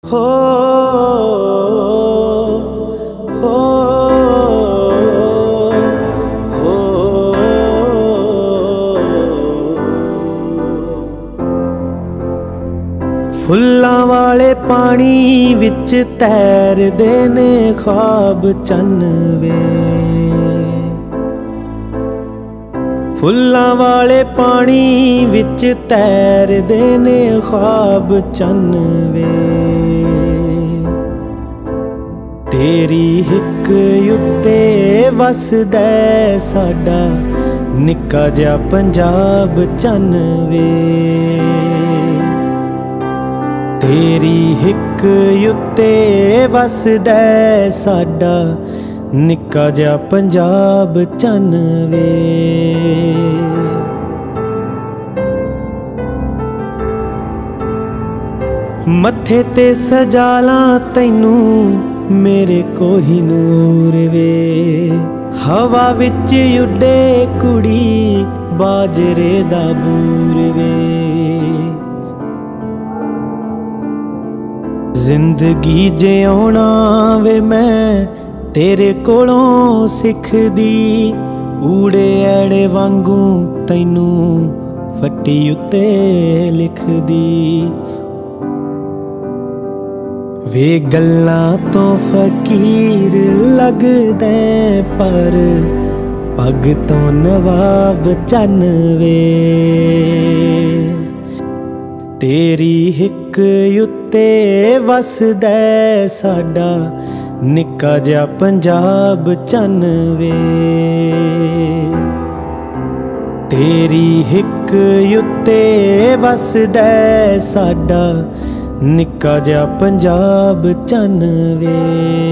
हो हो हो फुल्लां वाले पानी विच तैरदे ने ख्वाब चन्न वे। फुल्लां वाले पानी विच तैरदे ने ख्वाब चन्न वे। तेरी हिक उत्ते वसदा साडा निक्का जिहा पंजाब चन्न वे। तेरी हिक उत्ते वसदा साडा निक्का जिहा पंजाब चन्न वे। मत्थे ते सजाला तैनू मेरे कोहिनूर वे। हवा विच उड्डे कुड़ी बाजरे दा बूर वे। जिंदगी जिउणा वे मैं तेरे कोलों सिखदी। ऊड़े ऐड़े वांगू तैनू फट्टी उत्ते लिखदी। वे गल्लां तो फकीर लगदे पर पग तो नवाब चन्न वे। तेरी हिक उत्ते वसदा साडा निक्का जिहा पंजाब चन्न वे। तेरी हिक उत्ते वसदा साडा निक्का जिहा पंजाब चन्न वे।